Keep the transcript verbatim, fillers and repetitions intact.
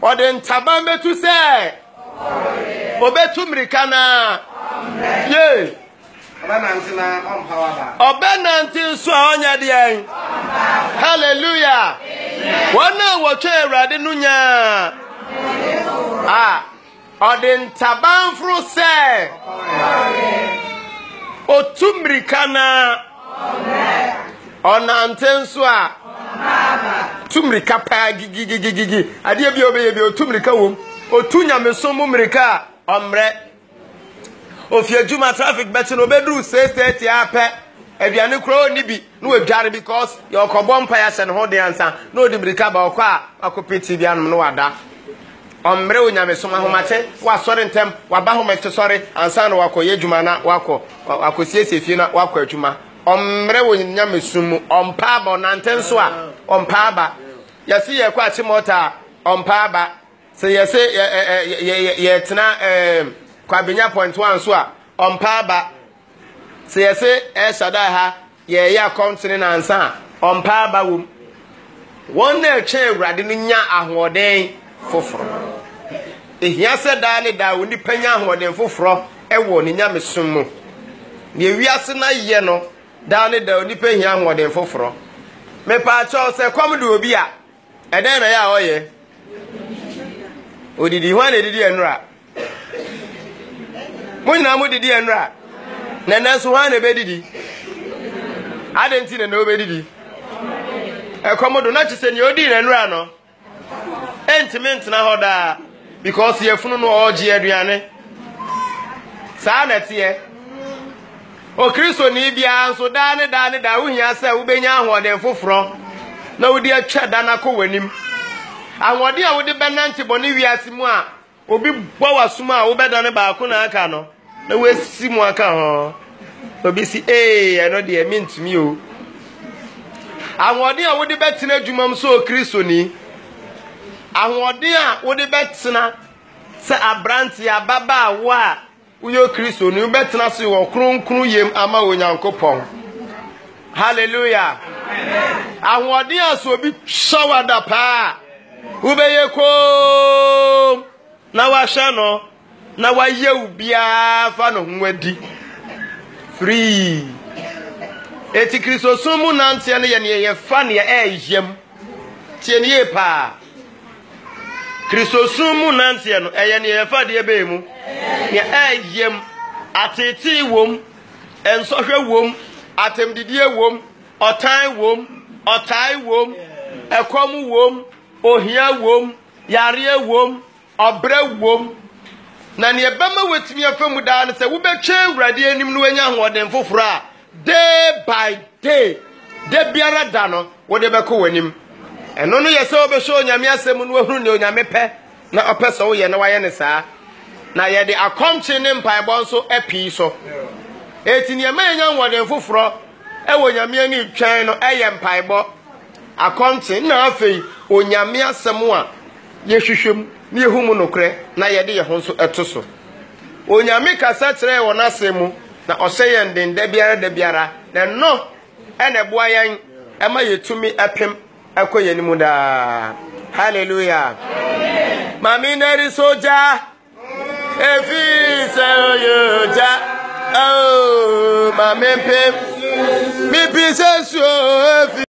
ode ntaban betu se obetu mirikana ye Obenanti na ompawaba. Obenanti so onya de. Hallelujah. Wana wo twa Awurade no nya. Ah. Ode ntaban fru se. Otumrikana. Onante nso a. Tumrika pa gigigigigi. Ade bi obeye bi otumrika wom. Otunyame mu mrika omre. Ofie juma traffic betin obedu six thirty ape aduane kro ni bi no adware because your kobompa ya se ne ho de ansa no di mrika ba okwa akopeti bi anum no wada omre onyame soma homate wa sori ntem wa ba homate sori ansa no wakoye juma na wako akosiesie fie na wako adwuma omre onyame sumu ompa ba nante so a ompa ba yesi ye kwa chimota ompa ba se yesi ye ye tena eh kwa benya point one so a ompa ba se yese e shada ha ye ya kontine na ansa ompa ba wom won na etwe Awurade no nya ahoden foforo ehia se da ne da woni panya ahoden foforo e wo ne nya mesom mu ne wiase na ye no da ne da woni panya ahoden foforo me pa cho se kom de obi a e den na ya oye odidi hwan edidi enura Muna mu didi enra. Na nanso ha na bedidi. Adenti na no bedidi. E komodo na chise ni odi na enra no. Entiment na hoda because ye funu no oji aduane. Sa na tie. O Kristo ni bia nso da ne da ne da uhia se wo benya ahoden foforo. Na wodi atwa da na ko wanim. Ahode a wodi benanti boni wiase mu a obi bwa wasuma a wo beda ne ba ko na aka no na wesi mu aka ho obi si eh I know dey mean to me o ahode a wo de betena adwumam so Kristo ni ahode a wo de betena se abranti ababa wo a uyo Kristo ni wo betena so wo kronkron yem ama onyankopon hallelujah ahode a so obi shawada pa wo beye ko na wa no na wa ye ubia fa no nwadi free eti Kristo sumu nante ne ye ne ye fa ne e yem tie ne ye pa Kristo sumu nante no e ye ne ye fa de be mu ne e yem ateti wom ensohwe wom atemdidie wom otan wom otai wom ekom wom ohia wom yare wom obre wom na ne bema wetimi afamu da ne se wo betwe Awurade anim no anya hoden foforo a day by day de biara da no wo de beko wanim eno no yese obehwe onyame asem no ahuru ne onyame pe na opese wo ye na waye ne saa na ye de akonche ne mpaebɔ nso api so eti ne ma anya hoden foforo e wo onyame ani twan no eye mpaebɔ akonche na afei onyame asem a ye hwehwem ni ehumu nokre na yede ye ho nso etoso onyame kasa kire wo na asemu na oseye nden da biara da biara na no ene boa yan ema yetumi epem akoyanimu da hallelujah amen mami neri soja efi se yoja oh mami pem mi pisesu efi